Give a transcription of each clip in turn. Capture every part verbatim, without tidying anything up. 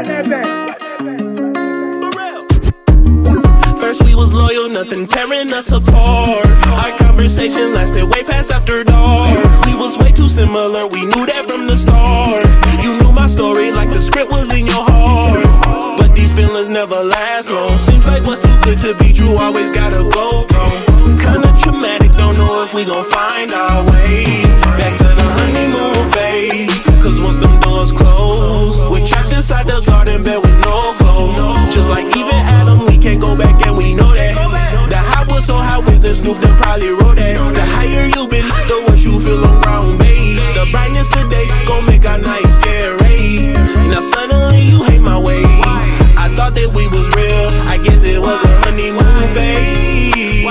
Burrell. First we was loyal, nothing tearing us apart. Our conversation lasted way past after dark. We was way too similar, we knew that from the start. You knew my story like the script was in your heart. But these feelings never last long. Seems like what's too good to be true always gotta go wrong. Kinda traumatic, don't know if we gon' find our way back to the honeymoon phase. Cause once them doors close, we're trapped inside the garden bed with no clothes. Just like even Adam, we can't go back and we know that. The high was so high, Wiz and Snoop Dogg probably wrote that. The higher you been, the worse you feel on ground, babe. The brightness of day gon' make our night scary. Now suddenly you hate my ways. I thought that we was real, I guess it was a honeymoon phase.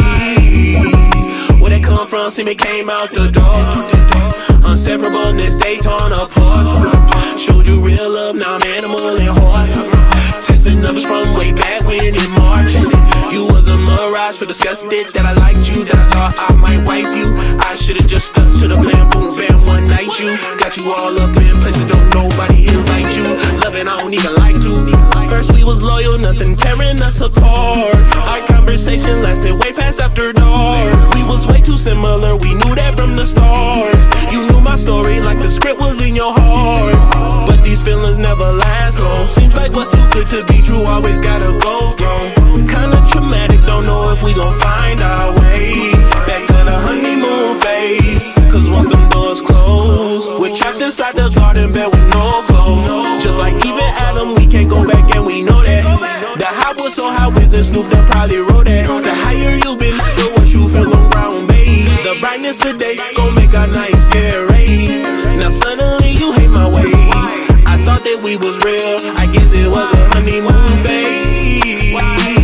Where that come from, see me came out the door. Inseparableness, they torn apart. Showed you real love, now I'm animal and heart. Texting numbers from way back when in March. You was a mirage, for disgusted that I liked you, that I thought I might wife you. I should've just stuck to the plan, boom, bam, one night you. Got you all up in places, don't nobody invite you. Loving, I don't even like to. First we was loyal, nothing tearing us apart. Our conversation lasted way past after dark. We was way too similar, we knew that from the start. You knew my story like the script was in your heart. But these feelings never last long. Seems like what's too good to be true always gotta go wrong. Kinda traumatic, don't know if we gon' find our way back to the honeymoon phase. Cause once them doors close, we're trapped inside the garden bed with no clothes. Just like even Adam, we can't go back and we know that. The high was so high, Wiz and Snoop Dogg probably wrote that. The higher you been, the worse you feel on ground, babe. The brightness of day gon' make our night scary. Now suddenly you hate my ways. I thought that we was real, I guess it was a honeymoon phase.